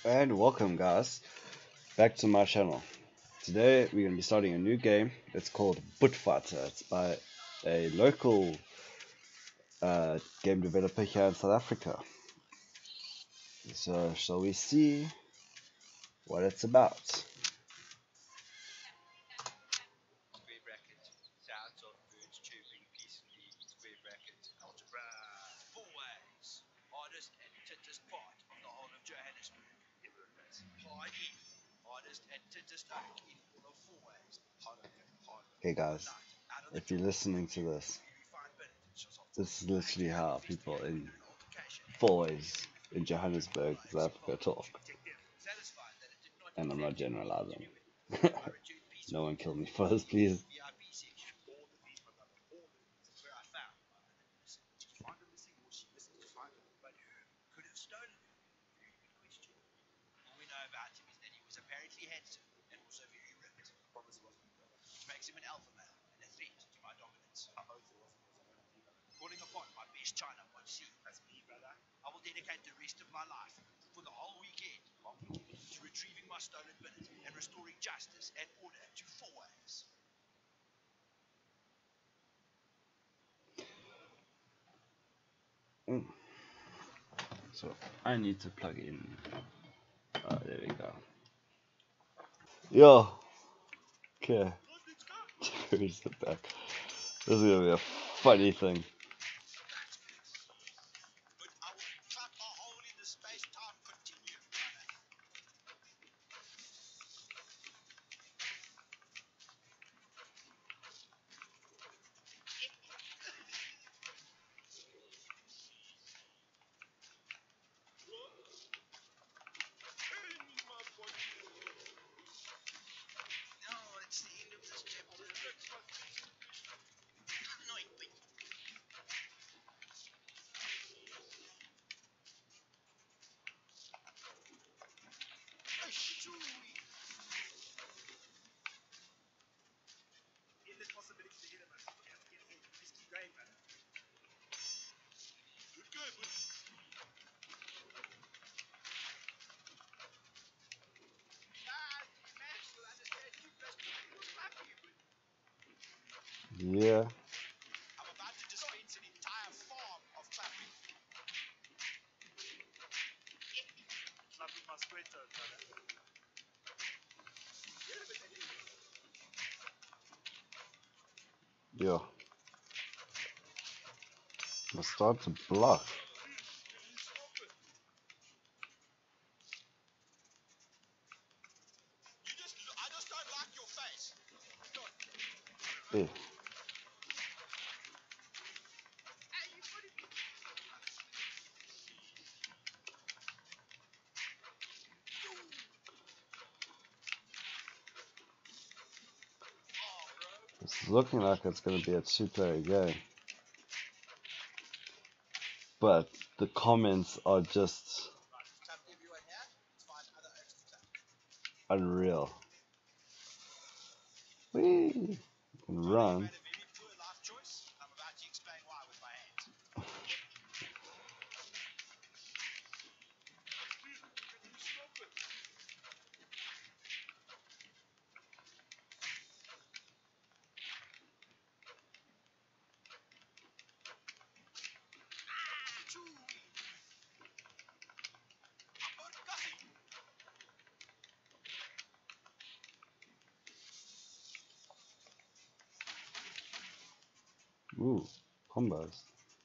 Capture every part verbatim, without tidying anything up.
And welcome, guys, back to my channel. Today we're going to be starting a new game. It's called Boet Fighter. It's by a local uh, game developer here in South Africa. So, shall we see what it's about? Square bracket, sounds of birds chirping peacefully, square bracket, algebra. Fourways, hardest and tittest part of the whole of Johannesburg. Everyone's party, hardest and tittest oak in all of Fourways. Harder and harder. Okay, guys, Night, out of the if you're job, listening to this, we find benefits of this is literally how people in an altercation. Fourways in Johannesburg, South Africa talk. Satisfied that it did not And I'm not exactly generalizing. continue I returned No peacefully one kill me to for this, please. V I P section. All the these, my brother, all the these. Where I found my mother missing. Did you find her missing or she missing? Did you find her? But who could have stolen her? Very good question. All we know about him is that he was apparently handsome and also very ripped. I promise it wasn't me, brother. Which makes him an alpha male and a threat to my dominance. I hope it wasn't because I don't believe it. Calling upon my best China one C. That's me, brother. I will dedicate the rest of my life for the whole weekend to retrieving my stolen billet and restoring justice and order to Fourways. Mm. So I need to plug in. Oh, there we go. Yo, okay. Who's the back? This is gonna be a funny thing. But I will cut a hole in the space-time continuum, brother. No, it's the end of this chapter. Annoying me. Oh, shoo. Endless possibilities ahead of us. We have to get ahead. Just keep going, brother. Good, good. Yeah. I'm about to dispense an entire farm of clapping. Clapping my square toe, brother. Yo. I'm start to block. You just, I just don't like your face. Hey. It's looking like it's gonna be a two-player game. But the comments are just Clap everyone here. Let's find other oaks to clap. unreal. Whee! You can run. Made a very poor life choice. I'm about to explain why with my hands. Ooh, combos.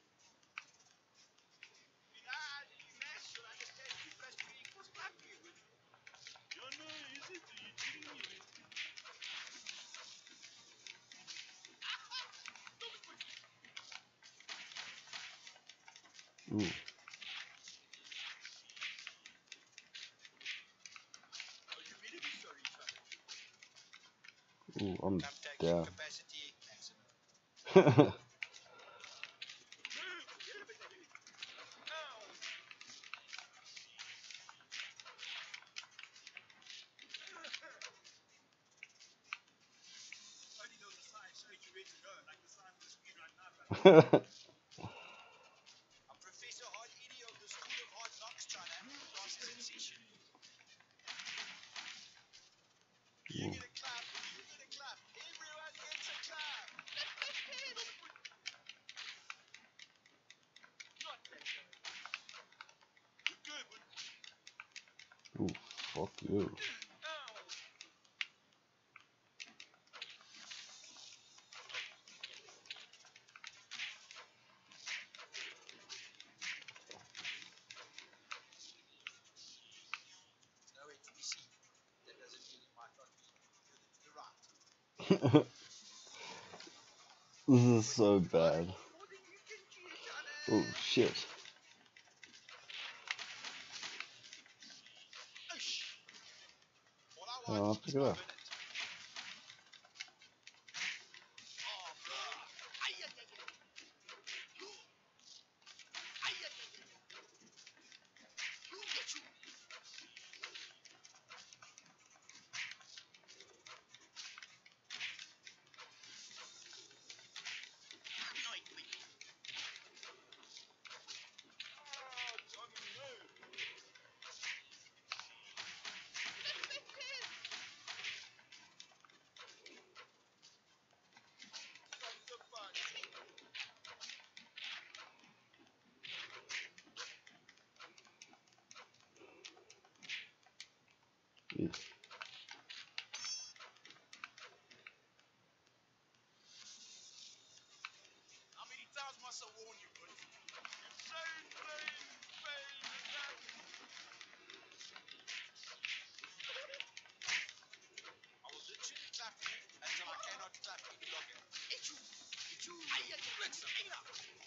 Ooh. Ooh, I'm down. Capacity maximum. Only though the sign shows you where to go, like the sign on the screen right now, brother. I'm Professor Hard Edie of the School of Hard Knocks, China. Class is in session. Fuck you. Nowhere to be seen. That doesn't mean it might not be further to the right. This is so bad. More than you can chew, Johnny. Oh shit. Oosh. All I Oh, I'll want pick is it my up. minute. Oh, bro. Ay, ay, ay, ay. Ay, ay, ay, ay. Get you. Annoyed me. Oh, Johnny, no. That's the fun. Yeah. How many times must I warn you, bud? Insane, insane, insane, insane. I will literally clap you until I cannot clap any longer. Get you. Get you. Ay, ay, ay. Flex up. Ina.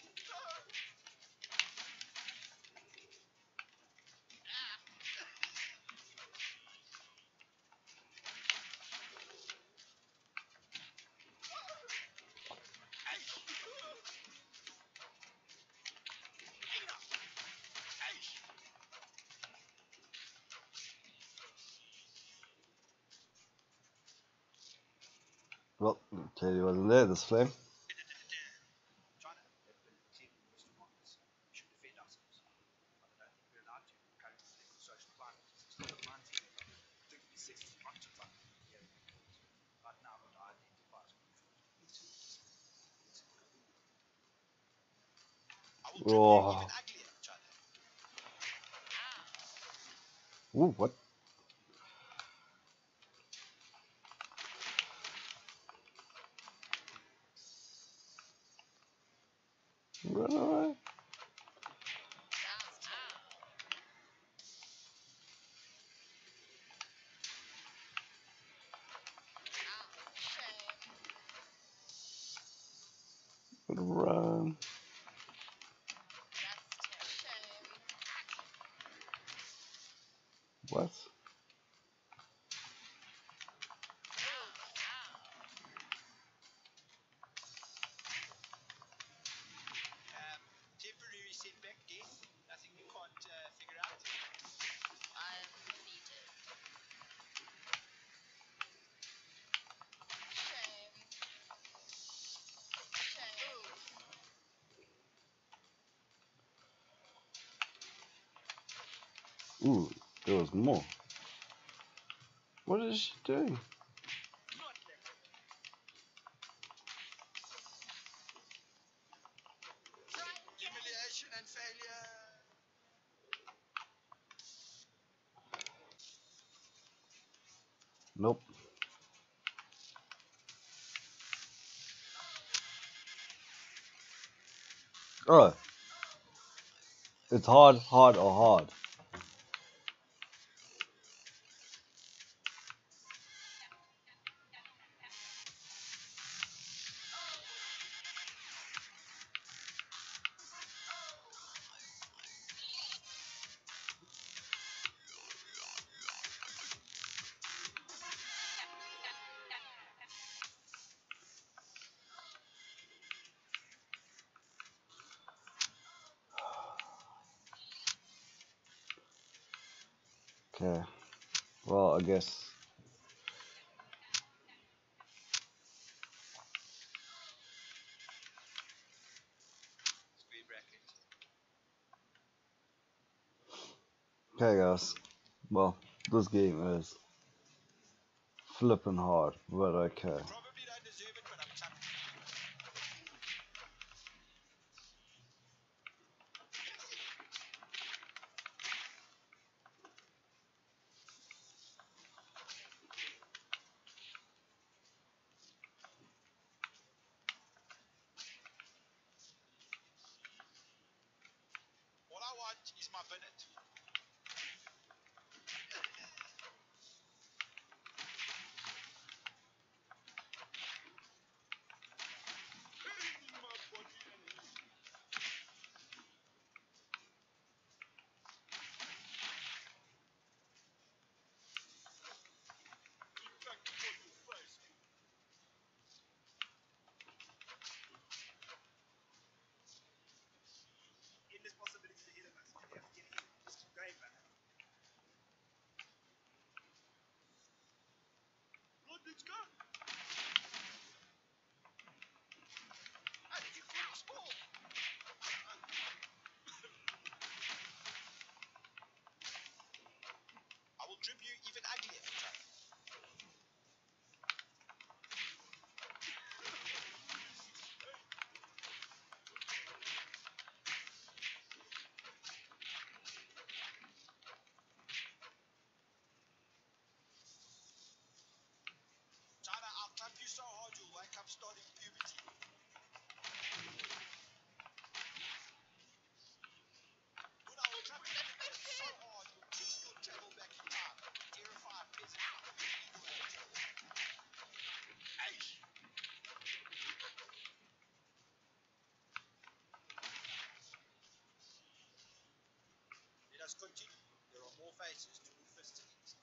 Ay. Ina. Ay. Well, Katie wasn't there this flame. China have been clearly used to markets. We should defend ourselves. But I don't think we're allowed to. Current political social climate is extremely nineteen of our politically sensitive occupied here in the court. Right now, what I identify as crucial is I will dribble you Oh. even uglier, China. Ooh, what? Run away. Run. What? Um, temporary setback, death. Nothing you can't uh, figure out. Ooh, there was more. What is she doing? Not that. Humiliation and failure. Nope. Oh, it's hard, hard, or hard. Okay. Well, I guess. Square bracket. Okay, guys. Well, this game is flipping hard, but okay. Probably don't deserve it, but I'm chucked. He's my Bennett. My body and his. Impact upon your face. Endless possibilities ahead of us. We have to get in. Let's keep going, man. Blood, let's go. How did you cross ball? I will trip you even uglier. China, I'll clap you so hard you'll wake up starting puberty. But I will clap you so hard your cheeks will travel back in time. Terrify a peasant from a medieval age. Hey! Let us continue. There are more faces to put fists against.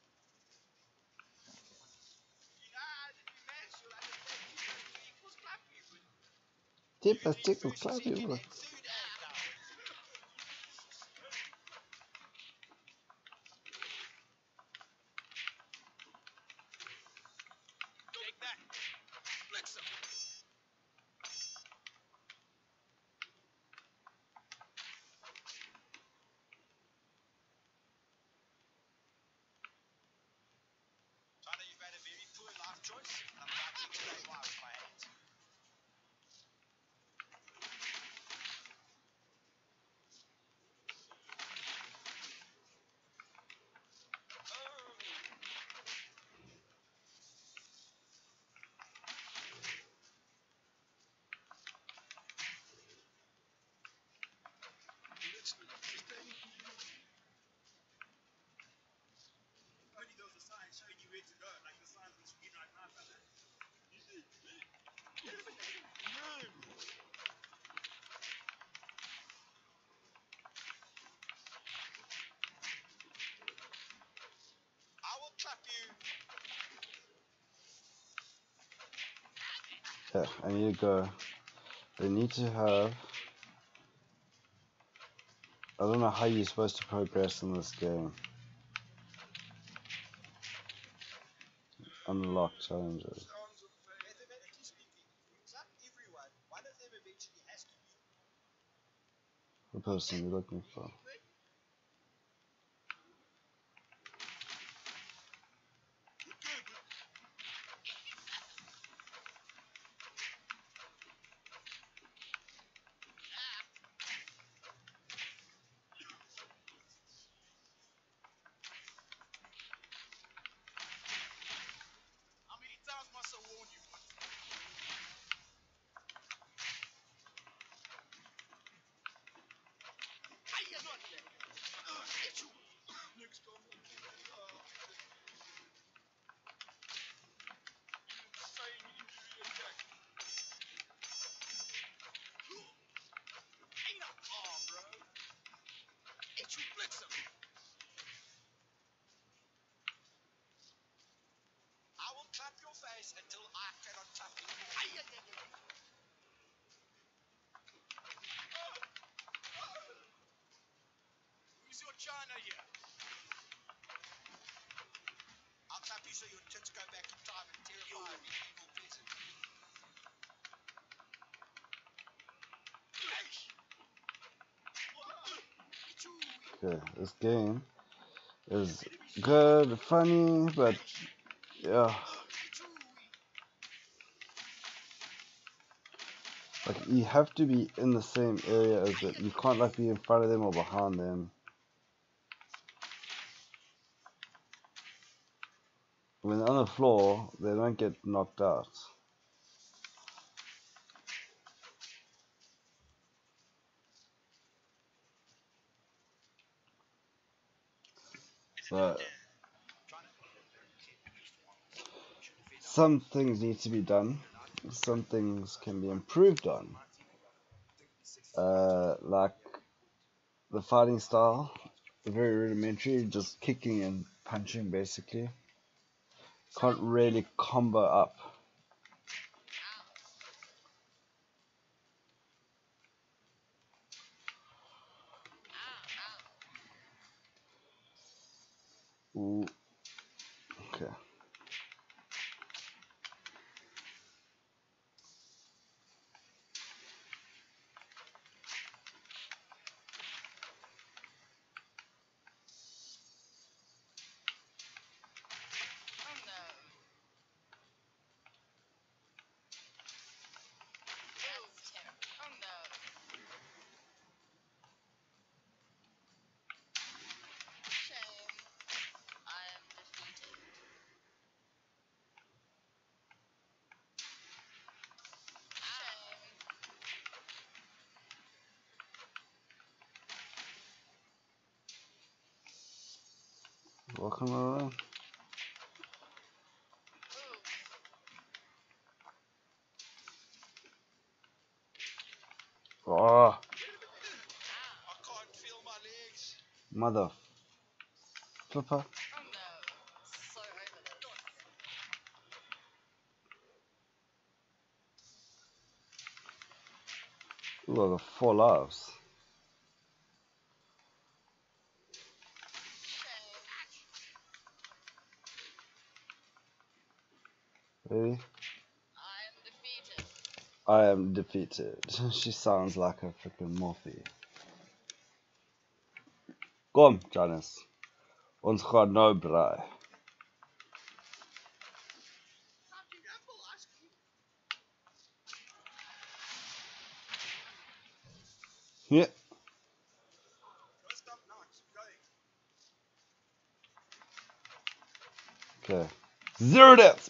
You know how to be match, you'll understand two plus two equals clap you. Tip You as need tick will first, clap you, second, bro. and third act now. Take that. Flex him. China, you've had a very poor life choice. I'm about to explain why with my hands. Only there was a sign showing you where to go, like the signs on screen right now, fella. You see? I will clap you. Yeah, I need to go. They need to have. I don't know how you're supposed to progress in this game. Unlock challenges. Mathematically speaking, if we clap everyone, one of them eventually has to lose. The person you're looking for. How many times must I warn you? I am not there. Uh, get you. Next time. Uh, insane injury attack. Ain't a arm, bro. Get you, flex him. I will clap your face until I cannot clap you. Ay, ay, ay, ay. Who's your China here? I'll clap you so your tits go back in time and terrify a medieval peasant. Okay, this game is good, funny, but yeah, like you have to be in the same area as them. You can't like be in front of them or behind them. When they're on the floor, they don't get knocked out. So some things need to be done. Some things can be improved on. Uh, like the fighting style, very rudimentary, just kicking and punching basically. Can't really combo up. Ooh. Okay. Welcome around. Oh, I can't feel my legs. mother flipper. Ooh, I got four lives. Really? I am defeated. She sounds like a freaking Morphe. Kom, Janice. Ons gaan nou braai. Yeah. Don't stop now, keep going. Okay. Zero deaths.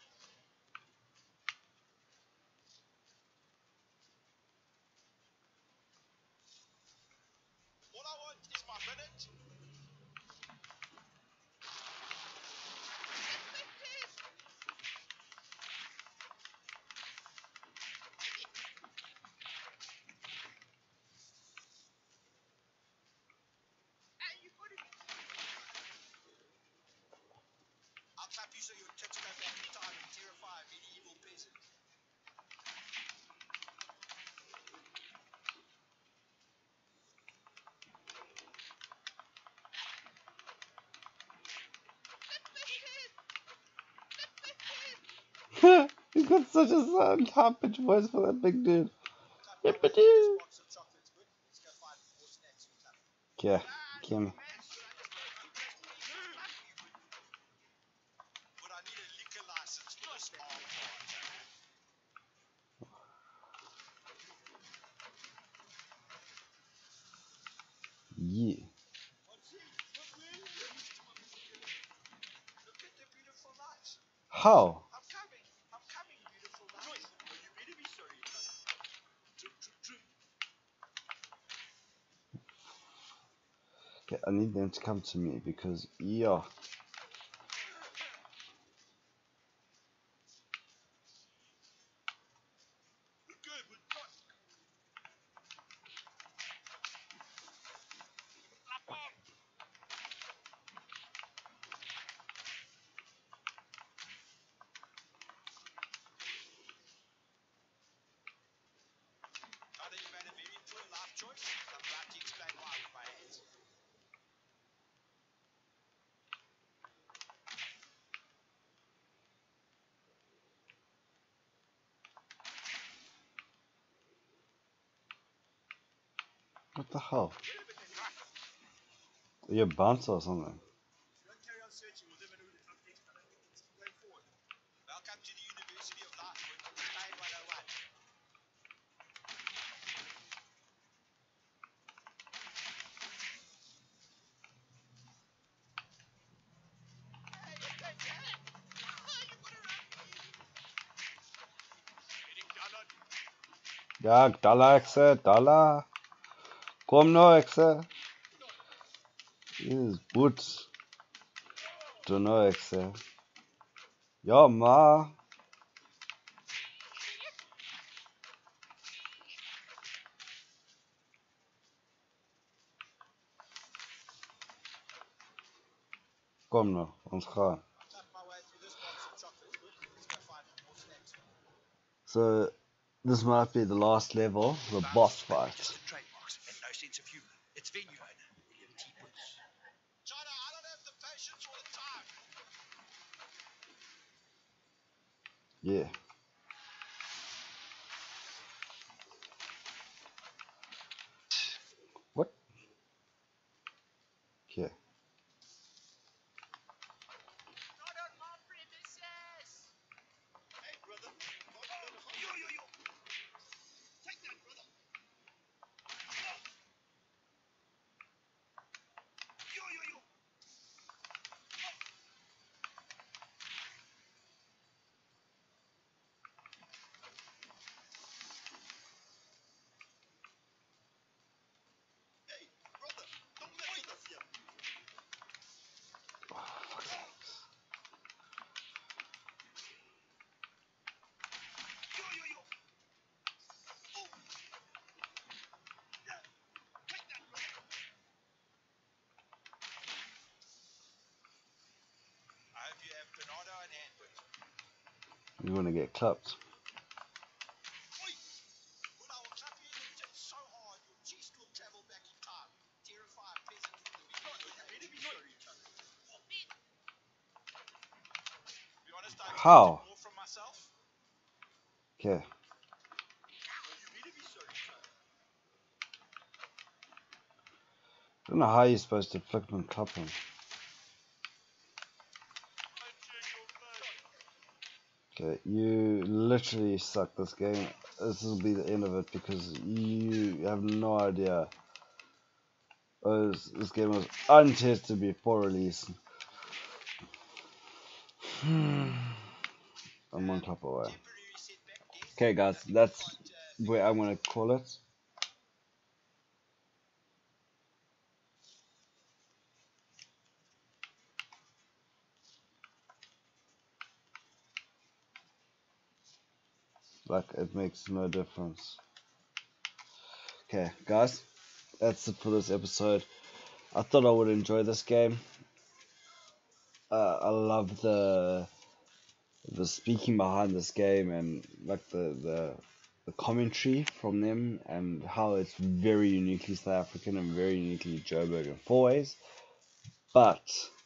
All I want is my minute. I'll tap you so your tits go back in time and terrify a medieval peasant. He's got such a sound high pitched voice for that big dude. Clap, Yippee this doo. box of chocolates good. Let's go find more snacks and clap. Okay, kill me. But I need a liquor license for this arm part. Yeah. What's it? Look where you Look at the beautiful lights. How? I'm coming. I'm coming, beautiful lights. You better be sorry. Troop, troop, troop. Okay, I need them to come to me because, yeah. Good, but not. I think you made a very poor life choice. I'm about to explain why with my hands. What the hell? Are you a bouncer or something? If you don't carry on searching, we'll never know who the top next time. Let's keep going forward. Welcome to the University of Life, Nine one oh one. Ja, dollar exe, dollar. Kom nou exe. This is boots. Don't know, Excel. Ja, ma. Kom nou, ons gaan. So, this might be the last level, the boss fight. Just trademarks and no sense of humor. It's venue owner, William T. Woods. China, I don't have the patience or the time. Yeah. What? Okay. Not on my premises. Hey, brother. Yo, yo, yo. Take that, brother. Yo, yo, yo. Hey, brother. Don't mess with us here. Yo, yo, yo. Oh. Yeah. Take that, brother. I hope you have Bernardo and Antwoord. You want to get clapped. Oi! When I will clap you in the tits so hard, your chest will travel back in time. Terrify a peasant from the weekend. You better be sure each other. To be honest, I How? expected more from myself. Okay. So you better be sure each other. I don't know how you're supposed to flip and clap him. Okay, you literally suck this game. This will be the end of it because you have no idea. Oh, this, this game was untested before release. I'm one clap away. Temporary setback, yes. Okay, guys, that's where I'm gonna call it. Like, it makes no difference. Okay, guys, that's it for this episode. I thought I would enjoy this game. Uh, I love the the speaking behind this game and like the, the the commentary from them and how it's very uniquely South African and very uniquely Joburg and Fourways. But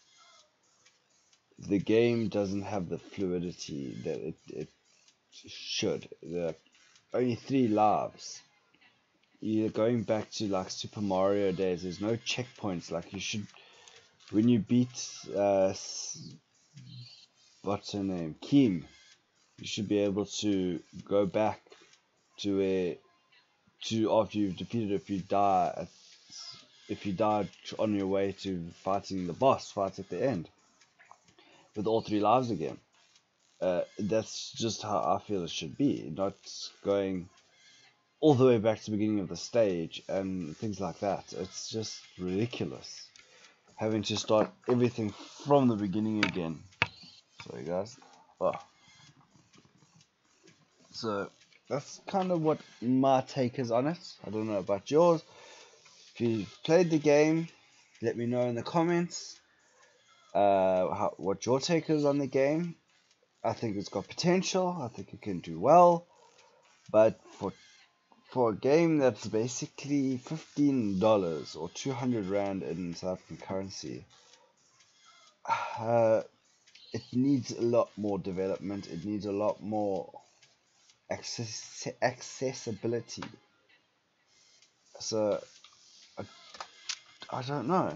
the game doesn't have the fluidity that it, it should. There are only three lives. You're going back to like Super Mario days. There's no checkpoints. Like you should, when you beat uh, what's her name, Kim, you should be able to go back to a to after you've defeated. If you die, at, if you died on your way to fighting the boss fight at the end, with all three lives again. Uh, that's just how I feel it should be. Not going all the way back to the beginning of the stage and things like that. It's just ridiculous having to start everything from the beginning again. Sorry guys. Oh. So that's kind of what my take is on it. I don't know about yours. If you've played the game, let me know in the comments uh, how, what your take is on the game. I think it's got potential. I think it can do well. But for for a game that's basically fifteen dollars or two hundred rand in South African currency, uh, it needs a lot more development. It needs a lot more access accessibility. So I, I don't know.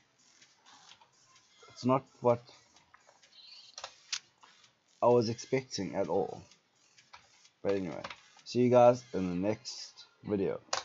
It's not what I was expecting at all. But anyway, see you guys in the next video.